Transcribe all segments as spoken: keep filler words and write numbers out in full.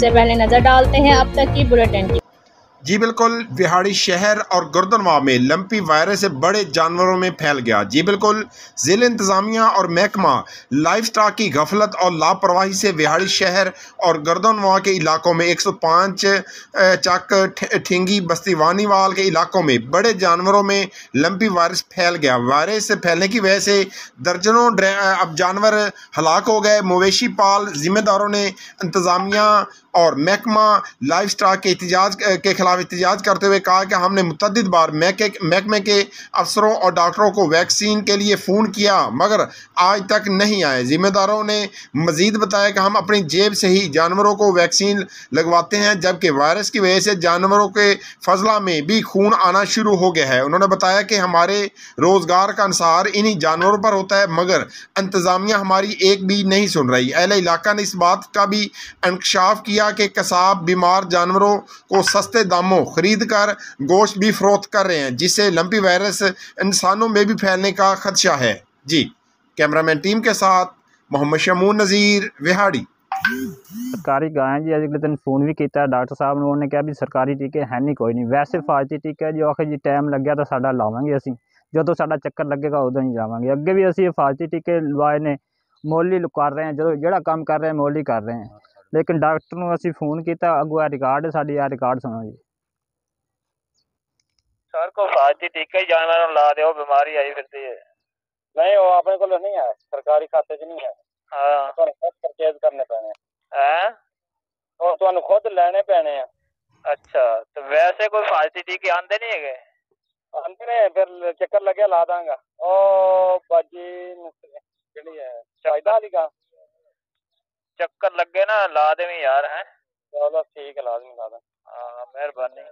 सबसे पहले नजर डालते हैं अब तक की बुलेटिन की। जी बिल्कुल, बिहाड़ी शहर और गर्दनवा में लंपी वायरस से बड़े जानवरों में फैल गया। जी बिल्कुल, ज़िला इंतज़ामिया और महकमा लाइफ स्टॉक की गफलत और लापरवाही से बिहाड़ी शहर और गर्दनवा के इलाकों में एक सौ पाँच चक ठिंगी बस्तीवानीवाल के इलाकों में बड़े जानवरों में लंपी वायरस फैल गया। वायरस से फैलने की वजह से दर्जनों अब जानवर हलाक हो गए। मवेशी पाल जिम्मेदारों ने इंतज़ामिया और महकमा लाइफ स्टॉक के एहतजाज के खिलाफ एहतजाज करते हुए कहा कि हमने मुतअद्दिद बार महकमे के अफसरों और डॉक्टरों को वैक्सीन के लिए फ़ोन किया मगर आज तक नहीं आए। ज़िम्मेदारों ने मज़ीद बताया कि हम अपनी जेब से ही जानवरों को वैक्सीन लगवाते हैं, जबकि वायरस की वजह से जानवरों के फजला में भी खून आना शुरू हो गया है। उन्होंने बताया कि हमारे रोज़गार का अंसार इन्हीं जानवरों पर होता है मगर इंतज़ामिया हमारी एक भी नहीं सुन रही। अहले इलाका ने इस बात का भी इंकशाफ किया कि कसाब बीमार जानवरों को सस्ते दामों खरीद कर गोश्त भी फरोख्त कर रहे हैं, जिससे लंपी वायरस इंसानों में भी फैलने का खदशा है। जी, कैमरामैन टीम के साथ मोहम्मद शमून नज़ीर, विहाड़ी। सरकारी गाय जी अगले दिन फोन भी किया डॉक्टर साहब ने, उन्होंने कहा भी सरकारी टीके है नहीं कोई नहीं, वैसे फायदे टीके जो आखिर जी टाइम लग गया तो साडा लावांगे असीं, जो साडा चक्कर लगेगा उदों ही जावांगे। अगे भी असीं फायदे टीके लवाए ने, मुल ही कर रहे हैं, जो जिहड़ा काम कर रहे हैं मुल ही कर रहे हैं, लेकिन डॉक्टर नूं असीं फोन किया अगों रिकॉर्ड साडी आ रिकॉर्ड सुनो जी। सर को फायदे टीके जानवरों ला दो, बीमारी आई फिरती है। नहीं वो अपने को नहीं है, सरकारी खाते च नहीं है। हाँ तो खुद परचेज करने पैने हैं और तो खुद लेने पैने हैं। अच्छा, तो वैसे कोई फायदे टीके आंदे नहीं है? आंदे ने, फिर चक्कर लगे ला दांगा। ओ बाजी केड़ी है चाइदा वाली का चक्कर लगे ना ला देवी यार हैं। चलो ठीक है, लाजमी ला दें। हाँ मेहरबानी।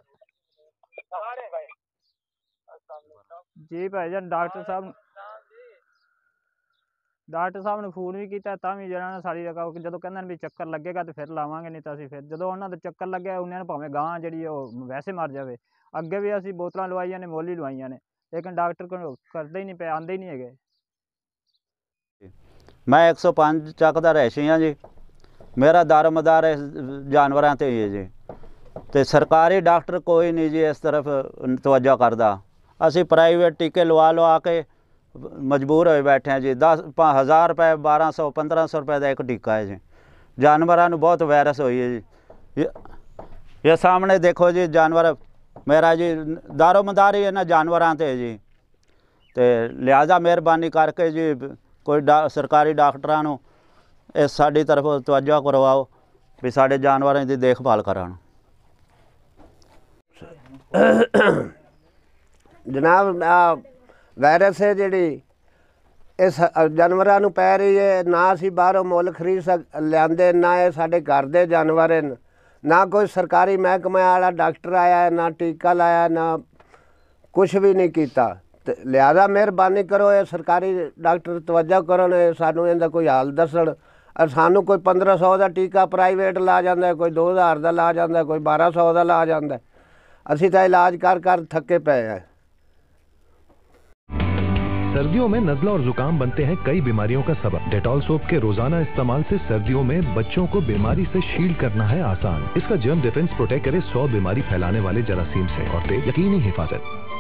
जी भाईजान डॉक्टर साहब डॉक्टर साहब ने फोन भी किया ਤਾਂ ਵੀ ਜਿਹੜਾ ਸਾਰੀ ਜਗ੍ਹਾ ਜਦੋਂ ਕਹਿੰਦੇ ਨੇ ਵੀ ਚੱਕਰ ਲੱਗੇਗਾ ਤੇ ਫਿਰ ਲਾਵਾਂਗੇ, ਨਹੀਂ ਤਾਂ ਅਸੀਂ ਫਿਰ ਜਦੋਂ ਉਹਨਾਂ ਦਾ ਚੱਕਰ ਲੱਗਿਆ ਉਹਨਾਂ ਨੇ ਭਾਵੇਂ ਗਾਂ ਜਿਹੜੀ ਉਹ ਵੈਸੇ ਮਰ ਜਾਵੇ। ਅੱਗੇ ਵੀ ਅਸੀਂ ਬੋਤਲਾਂ ਲਵਾਈਆਂ ਨੇ, ਮੁੱਲ ਹੀ ਲਵਾਈਆਂ ਨੇ, ਲੇਕਿਨ ਡਾਕਟਰ ਕੋਲ ਕਰਦੇ ਹੀ ਨਹੀਂ ਪਏ, ਆਉਂਦੇ ਹੀ ਨਹੀਂ ਹੈਗੇ। मैं एक सौ पाँच ਚੱਕ ਦਾ ਰਹਿਸ਼ੀ ਹਾਂ जी, मेरा दारोमदार जानवरों ते ही है जी, तो सरकारी डॉक्टर कोई नहीं जी इस तरफ तवज्जो करता। असी प्राइवेट टीके लवा लवा के मजबूर हो बैठे हैं जी। दस हज़ार रुपये बारह सौ पंद्रह सौ रुपये का एक टीका है जी। जानवरों बहुत वायरस हुई है जी। ये, ये सामने देखो जी जानवर मेरा जी दारोमदार ही इन्होंने जानवरों ते जी, तो लिहाजा मेहरबानी करके जी कोई डा सरकारी डॉक्टरां नूं इस साडी तरफ तवज्जो करवाओ भी साडे जानवरों की देखभाल करन। जनाब आ वायरस है जिहड़ी इस जानवरां नूं पै रही है, ना असीं बाहरों मुल खरीद सक लिआंदे, ना ये साडे घर दे जानवर हैं, ना कोई सरकारी महकमे वाला डॉक्टर आया, ना टीका लाया, ना कुछ भी नहीं कीता। ते लिहाजा मेहरबानी करो ये सरकारी डॉक्टर तवज्जो करो ने सानू इहदा कोई हाल दसन। और सानू कोई पंद्रह सौ का टीका प्राइवेट ला जाता है, कोई दो हज़ार का ला जाता है, कोई बारह सौ का ला जाता है। असी तो इलाज कर कर थके पे हैं। सर्दियों में नज़ला और जुकाम बनते हैं कई बीमारियों का सबब। डेटॉल सोप के रोजाना इस्तेमाल से सर्दियों में बच्चों को बीमारी से शील्ड करना है आसान। इसका जर्म डिफेंस प्रोटेक्ट करे सौ बीमारी फैलाने वाले जरासीम से और दे यकीनी हिफाजत।